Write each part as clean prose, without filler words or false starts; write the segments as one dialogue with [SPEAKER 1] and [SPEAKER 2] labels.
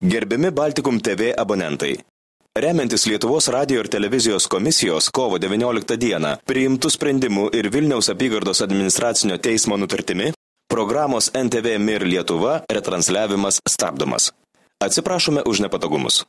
[SPEAKER 1] Gerbiami Baltikum TV abonentai. Remiantis Lietuvos radijo ir televizijos komisijos kovo 19 dieną priimtų sprendimų ir Vilniaus apygardos administracinio teismo nutartimi, programos NTV Mir Lietuva retransliavimas stabdomas. Atsiprašome už nepatogumus.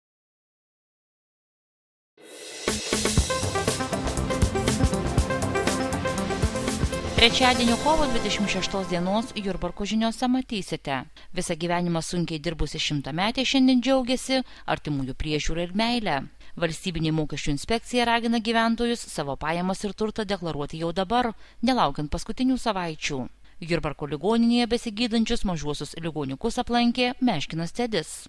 [SPEAKER 2] Trečiadienio kovo 26 dienos Jurbarko žiniose matysite. Visą gyvenimą sunkiai dirbusi 100-metė šiandien džiaugiasi artimųjų priežiūrą ir meilę. Valstybinė mokesčių inspekcija ragina gyventojus savo pajamas ir turtą deklaruoti jau dabar, nelaukiant paskutinių savaičių. Jurbarko ligoninėje besigydančius mažuosius ligoniukus aplankė Meškinas Cedis.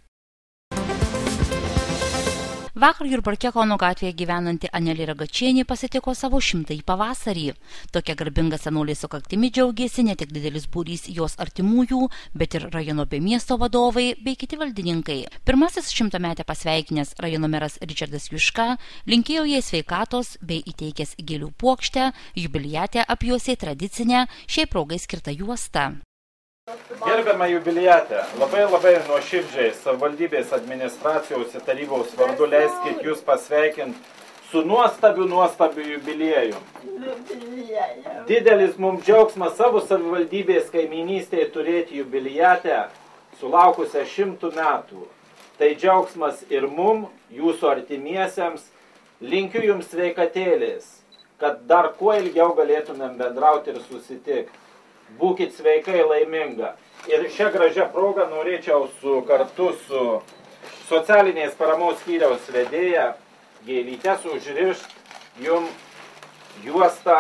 [SPEAKER 2] Vakar Jurbarke Kauno gatvėje gyvenanti Anelė Ragačienė pasitiko savo 100-ąjį pavasarį. Tokia garbinga senolė sukaktimi džiaugėsi ne tik didelis būrys jos artimųjų, bet ir rajono bei miesto vadovai bei kiti valdininkai. Pirmasis 100-metę pasveikinęs rajono meras Ričardas Juška linkėjo jai sveikatos bei įteikęs gėlių puokštę, jubiliatę apjuosė tradicinę šiai progai skirtą juostą.
[SPEAKER 3] Gerbiama jubiliatė, labai nuoširdžiai savivaldybės administracijos ir tarybos vardu leiskit jūs pasveikinti su nuostabiu jubiliejum. Didelis mums džiaugsmas savo savivaldybės kaimynystėje turėti jubiliatę sulaukusią 100 metų. Tai džiaugsmas ir mum, jūsų artimiesiems, linkiu jums sveikatėlės, kad dar kuo ilgiau galėtumėm bendrauti ir susitikti. Būkit sveikai laiminga. Ir šią gražią progą norėčiau kartu su socialinės paramos skyriaus vedėja Gėlytės užrišti jum juostą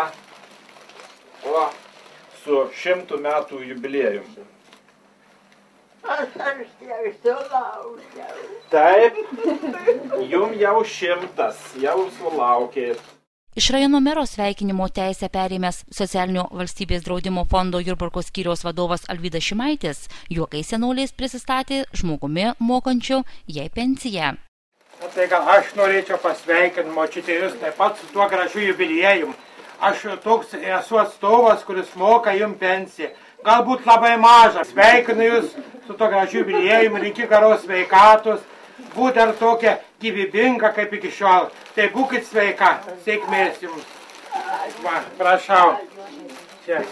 [SPEAKER 3] su 100 metų jubiliejum.
[SPEAKER 4] Aš jau sulaukiau.
[SPEAKER 3] Taip, jum jau 100, jau sulaukėt.
[SPEAKER 2] Iš rajono mero sveikinimo teisę perėmęs Socialinio valstybės draudimo fondo Jurbarko skyriaus vadovas Alvydas Šimaitis juokais senolės prisistatė žmogumi mokančiu jai pensiją.
[SPEAKER 5] Tai gal aš norėčiau pasveikinti močiutę jūs taip pat su tuo gražiu jubiliejum. Aš toks esu atstovas, kuris moka jums pensiją. Galbūt labai mažas. Sveikinu jūs su tuo gražiu jubiliejum, linkiu geros sveikatos. Būt dar tokia gyvybinga kaip iki šiol. Tai būkit sveika. Sėkmės jums. Va, prašau. Čia.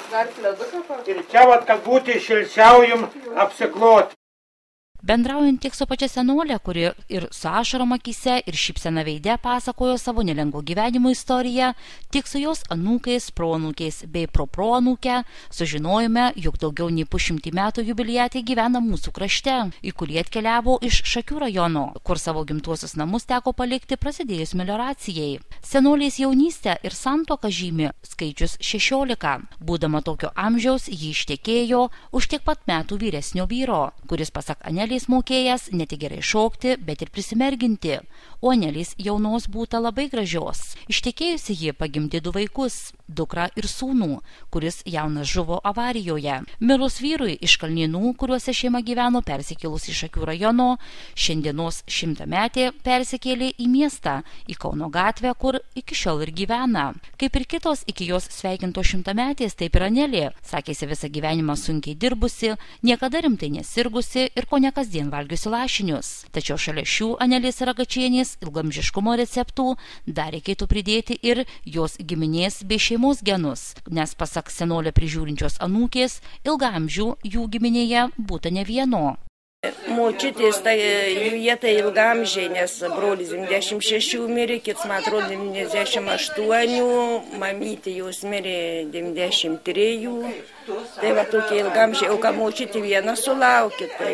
[SPEAKER 5] Ir čia, kad būti šilčiau jums apsikloti.
[SPEAKER 2] Bendraujant tiek su pačia senolė, kuri ir su ašarom akyse ir šypsena veide pasakojo savo nelengvo gyvenimo istoriją, tiek su jos anūkais, proanūkiais bei proproanūke sužinojome, jog daugiau nei 100 metų jubiliatė gyvena mūsų krašte, į kurį atkeliavo iš Šakių rajono, kur savo gimtuosius namus teko palikti prasidėjus melioracijai. Senolės jaunystę ir santuoką žymi skaičius 16. Būdama tokio amžiaus, ji ištekėjo už tiek pat metų vyresnio vyro, kuris pasak Anelės mokėjęs ne tik gerai šokti, bet ir prisimerginti, o Anelės jaunos būta labai gražios. Ištekėjusi ji pagimdė 2 vaikus, dukrą ir sūnų, kuris jaunas žuvo avarijoje. Mirus vyrui iš Kalnynų, kuriuose šeima gyveno persikėlus į Šakių rajono, šiandienos 100-metė persikėlė į miestą, į Kauno gatvę, kur iki šiol ir gyvena. Kaip ir kitos iki jos sveikinto 100-metės, taip ir Anelė, sakėsi visą gyvenimą sunkiai dirbusi, niekada rimtai nesirgusi ir ko ne kasdien valgiusi lašinius. Tačiau šalia šių Anelės Ragačienės ilgamžiškumo receptų dar reikėtų pridėti ir jos giminės bei šeimos genus, nes pasak senolę prižiūrinčios anūkės, ilgaamžių jų giminėje būta ne vieno.
[SPEAKER 4] Močiutės jie tai ilgamžiai, nes brolis 96 mirė, kits man atrodo 98, mamytė jos mirė 93, tai va tokie ilgamžiai, o ką močiutė viena sulaukė, tai...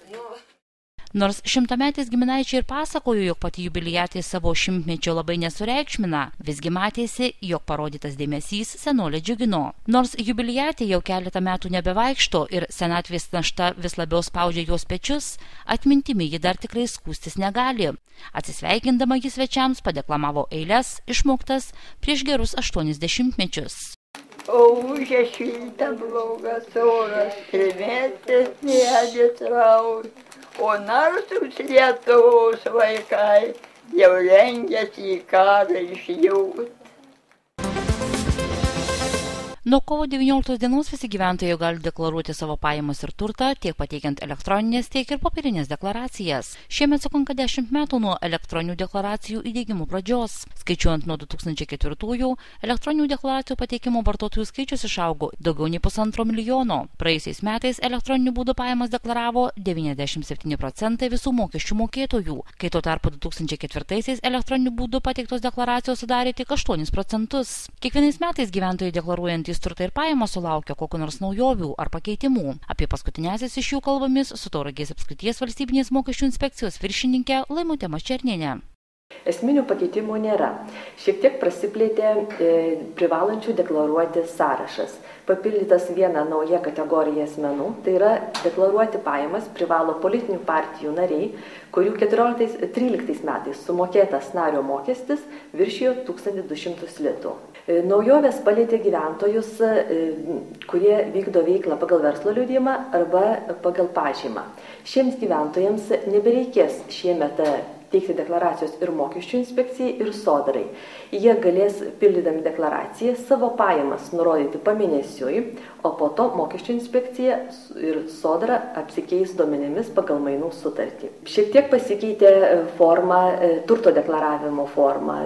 [SPEAKER 2] Nors 100-metės giminaičiai ir pasakojo, jog pati jubiliatė savo 100-mečio labai nesureikšmina, visgi matėsi, jog parodytas dėmesys senolę džiugino. Nors jubiliatė jau keletą metų nebevaikšto ir senatvės našta vis labiau spaudžia jos pečius, atmintimi ji dar tikrai skųstis negali. Atsisveikindama ji svečiams padeklamavo eiles išmoktas prieš gerus 80 mečius.
[SPEAKER 4] O užė šilta blogas oras, trimetės dėdės raus. O narsus Lietuvos vaikai jau rengiasi į karą išjūt.
[SPEAKER 2] Nuo kovo 19 dienos visi gyventojai gali deklaruoti savo pajamas ir turtą, tiek pateikiant elektroninės, tiek ir popierinės deklaracijas. Šiemet sukanka 10 metų nuo elektroninių deklaracijų įdiegimo pradžios. Skaičiuojant nuo 2004-ųjų, elektroninių deklaracijų pateikimo vartotojų skaičius išaugo daugiau nei 1,5 milijono. Praėjusiais metais elektroniniu būdu pajamas deklaravo 97% visų mokesčių mokėtojų, kai tuo tarpu 2004-aisiais elektroniniu būdu pateiktos deklaracijos sudarė tik 8%. Kiekvienais metais gyventojai deklaruojantys turtą ir pajamas sulaukia kokių nors naujovių ar pakeitimų. Apie paskutinėsias iš jų kalbomis su Tauragės apskrities valstybinės mokesčių inspekcijos viršininkė Laimutė Mačernienė.
[SPEAKER 6] Esminių pakeitimų nėra. Šiek tiek prasiplėtė privalančių deklaruoti sąrašas. Papildytas viena nauja kategorija asmenų, tai yra deklaruoti pajamas privalo politinių partijų nariai, kurių 13 metais sumokėtas nario mokestis viršijo 1200 litų. Naujovės palietė gyventojus, kurie vykdo veiklą pagal verslo liudijimą arba pagal pažymą. Šiems gyventojams nebereikės šiemet teikti deklaracijos ir mokesčių inspekcijai ir sodrai. Jie galės, pildydami deklaraciją, savo pajamas nurodyti pamėnesiui, o po to mokesčių inspekcija ir sodra apsikeis duomenimis pagal mainų sutartį. Šiek tiek pasikeitė forma, turto deklaravimo forma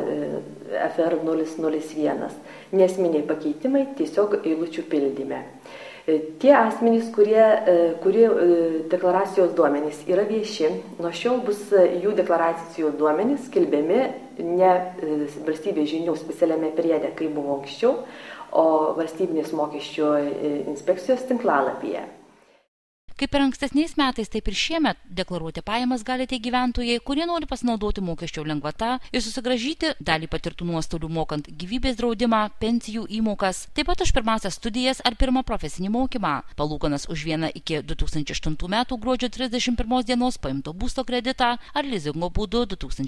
[SPEAKER 6] FR 001. Nesminiai pakeitimai tiesiog eilučių pildyme. Tie asmenys, kurie deklaracijos duomenys yra vieši, nuo šiol bus jų deklaracijų duomenys skelbiami ne valstybės žinių specialiame priede, kaip buvo anksčiau, o valstybinės mokesčių inspekcijos tinklalapyje.
[SPEAKER 2] Kaip ir ankstesniais metais, taip ir šiemet deklaruoti pajamas gali tie gyventojai, kurie nori pasinaudoti mokesčio lengvata ir susigrąžyti dalį patirtų nuostolių mokant gyvybės draudimą, pensijų įmokas, taip pat už pirmąsias studijas ar pirmą profesinį mokymą. Palūkanas už vieną iki 2008 metų gruodžio 31 dienos paimto būsto kreditą ar lizingo būdu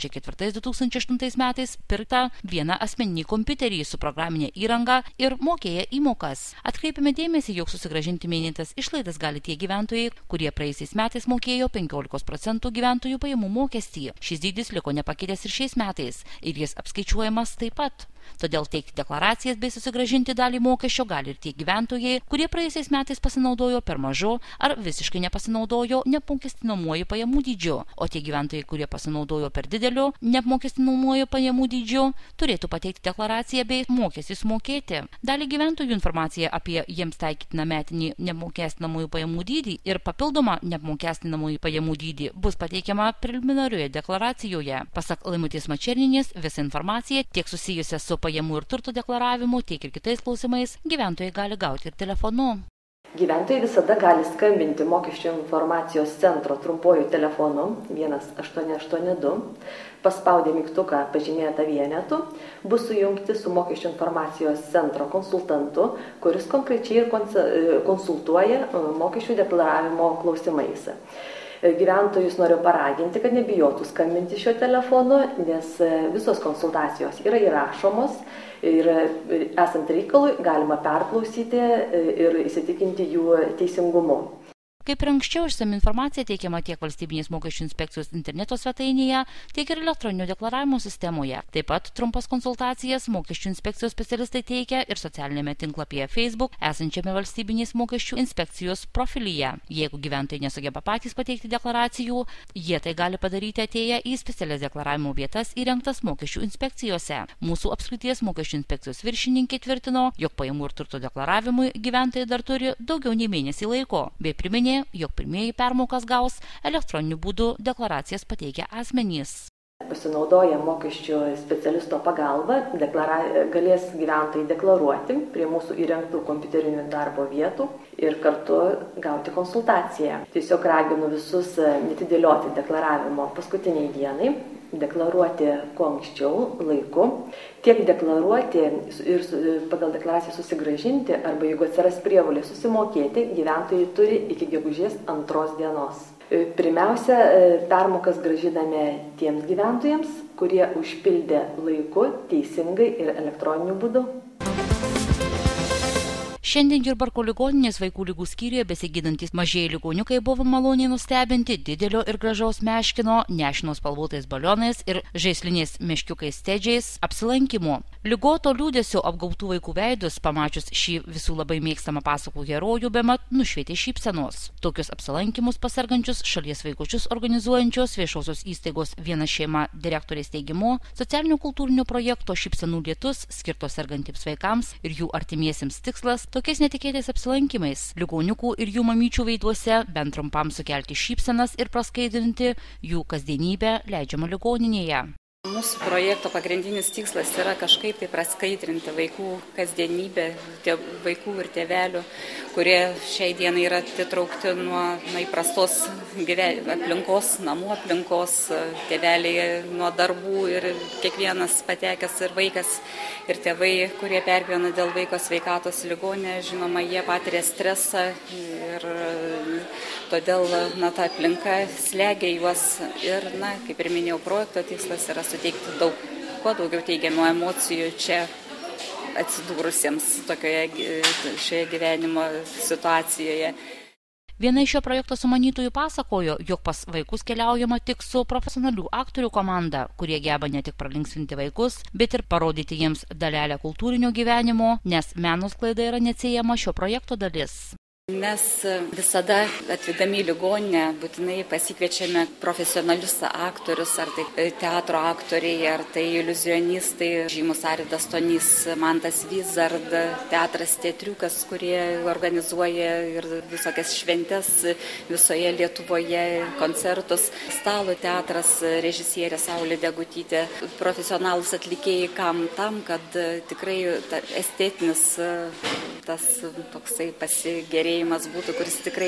[SPEAKER 2] 2004-2008 metais pirktą vieną asmeninį kompiuterį su programinė įranga ir mokėję įmokas. Atkreipiame dėmesį, jog susigrąžinti minėtas išlaidas gali tie gyventojai, kurie praėjusiais metais mokėjo 15% gyventojų pajamų mokestį. Šis dydis liko nepakitęs ir šiais metais ir jis apskaičiuojamas taip pat. Todėl teikti deklaracijas bei susigrąžinti dalį mokesčio gali ir tie gyventojai, kurie praėjusiais metais pasinaudojo per mažu ar visiškai nepasinaudojo neapmokestinamuoju pajamų dydžiu, o tie gyventojai, kurie pasinaudojo per dideliu neapmokestinamuoju pajamų dydžiu, turėtų pateikti deklaraciją bei mokestį sumokėti. Dalį gyventojų informacija apie jiems taikytiną metinį neapmokestinamųjų pajamų dydį ir papildomą neapmokestinamųjų pajamų dydį bus pateikiama preliminarioje deklaracijoje. Pasak Laimutės Mačernienės, visa informacija tiek susijusia su pajamų ir turto deklaravimu, tiek ir kitais klausimais gyventojai gali gauti ir telefonu.
[SPEAKER 6] Gyventojai visada gali skambinti mokesčių informacijos centro trumpuoju telefonu 1882, paspaudę mygtuką pažymėtą vienetu, bus sujungti su mokesčių informacijos centro konsultantu, kuris konkrečiai konsultuoja mokesčių deklaravimo klausimais. Gyventojus noriu paraginti, kad nebijotų skambinti šio telefonu, nes visos konsultacijos yra įrašomos ir esant reikalui galima perklausyti ir įsitikinti jų teisingumu.
[SPEAKER 2] Kaip ir anksčiau, išsami informacija teikiama tiek valstybinės mokesčių inspekcijos interneto svetainėje, tiek ir elektroninio deklaravimo sistemoje. Taip pat trumpas konsultacijas mokesčių inspekcijos specialistai teikia ir socialinėme tinklapyje Facebook, esančiame valstybinės mokesčių inspekcijos profilyje. Jeigu gyventojai nesugeba patys pateikti deklaracijų, jie tai gali padaryti atėję į specialias deklaravimo vietas įrengtas mokesčių inspekcijose. Mūsų apskrities mokesčių inspekcijos viršininkė tvirtino, jog pajamų ir turto deklaravimui gyventojai dar turi daugiau nei mėnesį laiko, bei priminė, jog pirmieji permokas gaus elektroniniu būdu deklaracijas pateikę asmenys.
[SPEAKER 6] Pasinaudoję mokesčių specialisto pagalba, galės gyventojai deklaruoti prie mūsų įrengtų kompiuterinių darbo vietų ir kartu gauti konsultaciją. Tiesiog raginu visus netidėlioti deklaravimo paskutiniai dienai, deklaruoti kuo anksčiau, laiku, tiek deklaruoti ir pagal deklaraciją susigrąžinti, arba jeigu atsiras prievolė susimokėti, gyventojai turi iki gegužės 2 dienos. Pirmiausia, permokas grąžiname tiems gyventojams, kurie užpildė laiku, teisingai ir elektroniniu būdu.
[SPEAKER 2] Šiandien Jurbarko ligoninės vaikų ligų skyriuje besigydantys mažieji ligoniukai buvo maloniai nustebinti didelio ir gražaus meškino, nešino spalvotais balionais ir žaisliniais meškiukais stedžiais apsilankymu. Ligoto liūdesio apgautų vaikų veidus, pamačius šį visų labai mėgstamą pasakų herojų, bemat nušvietė šypsenos. Tokius apsilankymus pasargančius šalies vaikučius organizuojančios viešosios įstaigos Viena šeima direktorės teigimu, socialinio kultūrinio projekto Šypsenų lietus, skirtos sergantiems vaikams ir jų artimiesiems tikslas, tokiais netikėtais apsilankymais ligoniukų ir jų mamyčių veiduose bent trumpam sukelti šypsenas ir praskaidrinti jų kasdienybę leidžiamą ligoninėje.
[SPEAKER 7] Mūsų projekto pagrindinis tikslas yra kažkaip tai praskaidrinti vaikų kasdienybę, vaikų ir tėvelių, kurie šiai dienai yra atitraukti nuo įprastos aplinkos, namų aplinkos, tėveliai nuo darbų ir kiekvienas patekęs ir vaikas ir tėvai, kurie pergyvena dėl vaiko sveikatos ligoninėje, žinoma, jie patiria stresą ir todėl ta aplinka slegia juos ir, kaip ir minėjau, projekto tikslas yra suteikti kuo daugiau teigiamų emocijų čia atsidūrusiems šioje gyvenimo situacijoje.
[SPEAKER 2] Viena iš šio projekto sumanytojų pasakojo, jog pas vaikus keliaujama tik su profesionalių aktorių komanda, kurie geba ne tik pralinksminti vaikus, bet ir parodyti jiems dalelę kultūrinio gyvenimo, nes meno sklaida yra neatsiejama šio projekto dalis.
[SPEAKER 7] Mes visada atvykdami į ligoninę būtinai pasikviečiame profesionalius aktorius, ar tai teatro aktoriai, ar tai iliuzionistai, žymus Arvydas Stonys, Mantas Vizard, teatras Teatriukas, kurie organizuoja ir visokias šventes visoje Lietuvoje, koncertus, stalo teatras, režisierė Saulė Degutytė, profesionalus atlikėjai tam, kad tikrai estetinis tas toksai pasigerėjimas būtų, kuris tikrai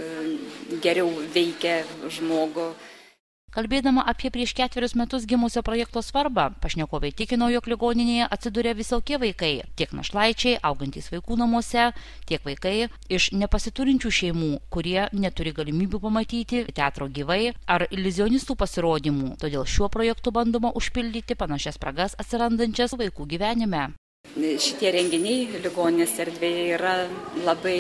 [SPEAKER 7] geriau veikia žmogų.
[SPEAKER 2] Kalbėdama apie prieš 4 metus gimusio projekto svarbą, pašnekovai tikino, jog ligoninėje atsiduria visokie vaikai, tiek našlaičiai, augantys vaikų namuose, tiek vaikai iš nepasiturinčių šeimų, kurie neturi galimybių pamatyti teatro gyvai ar iliuzionistų pasirodymų. Todėl šiuo projektu bandoma užpildyti panašias spragas atsirandančias vaikų gyvenime.
[SPEAKER 7] Šitie renginiai ligoninės erdvėje yra labai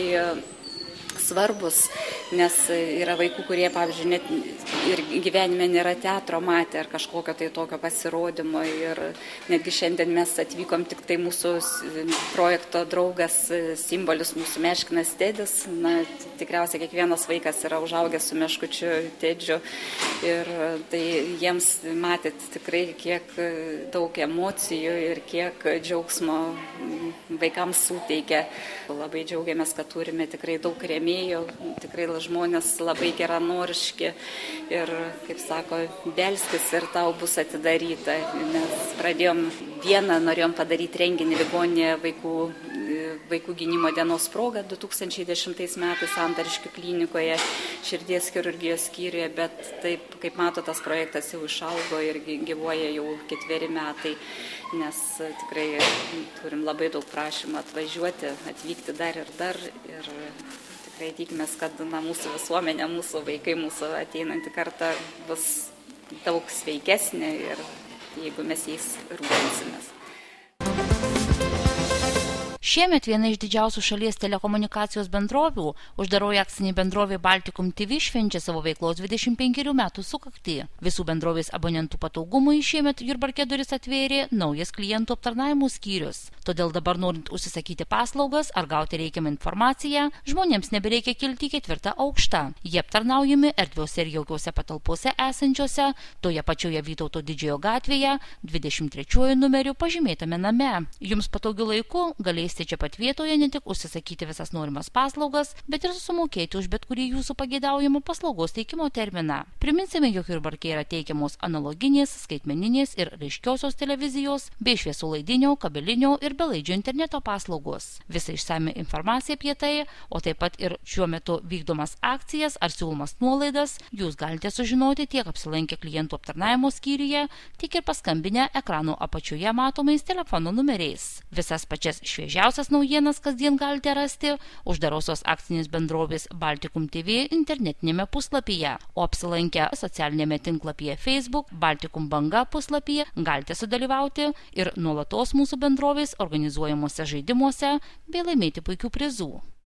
[SPEAKER 7] svarbus, nes yra vaikų, kurie, pavyzdžiui, net ir gyvenime nėra teatro matę ar kažkokio tai tokio pasirodymo. Ir netgi šiandien mes atvykom tik tai mūsų projekto draugas, simbolis mūsų meškinas Tedis. Tikriausiai kiekvienas vaikas yra užaugęs su meškučiu Tedžiu. Ir tai jiems matėt tikrai kiek daug emocijų ir kiek džiaugsmo vaikams suteikia. Labai džiaugiamės, kad turime tikrai daug rėmėjų. Tikrai žmonės labai geranoriški ir, kaip sako, belskis ir tau bus atidaryta. Mes norėjom padaryti renginį ligoninėje vaikų gynimo dienos proga 2010 metais Santariškių klinikoje, širdies chirurgijos skyriuje, bet taip, kaip mato, tas projektas jau išaugo ir gyvuoja jau 4 metai, nes tikrai turim labai daug prašymų atvažiuoti, atvykti dar ir tikrai tikimės, kad mūsų visuomenė, mūsų vaikai, mūsų ateinanti karta bus daug sveikesnė ir jeigu mes jais rūpinsimės.
[SPEAKER 2] Šiemet viena iš didžiausių šalies telekomunikacijos bendrovių, uždaroji akcinė bendrovė Baltikum TV, švenčia savo veiklos 25 metų sukaktį. Visų bendrovės abonentų patogumui šiemet Jurbarke duris atvėrė naujas klientų aptarnavimo skyrius. Todėl dabar, norint užsisakyti paslaugas ar gauti reikiamą informaciją, žmonėms nebereikia kilti į 4. aukštą. Jie aptarnaujami erdviuose ir jaukiuose patalpose esančiose, toje pačioje Vytauto Didžiojo gatvėje, 23 numeriu pažymėtame name. Jums patogiu laiku galėsite čia pat vietoje ne tik užsisakyti visas norimas paslaugas, bet ir sumokėti už bet kurį jūsų pageidaujamą paslaugos teikimo terminą. Priminsime, jog Jurbarke yra teikiamos analoginės, skaitmeninės ir raiškiosios televizijos, bei šviesolaidinio, kabelinio ir belaidžio interneto paslaugos. Visą išsami informaciją apie tai, o taip pat ir šiuo metu vykdomas akcijas ar siūlomas nuolaidas, jūs galite sužinoti tiek apsilankę klientų aptarnavimo skyriuje, tiek ir paskambinę ekrano apačioje matomais telefono numeriais. Visas pačias šviežiausias Naujausias naujienas kasdien galite rasti uždarosios akcinės bendrovės Baltikum TV internetinėme puslapyje, o apsilankę socialinėme tinklapyje Facebook Baltikum Banga puslapyje galite sudalyvauti ir nuolatos mūsų bendrovės organizuojamuose žaidimuose bei laimėti puikių prizų.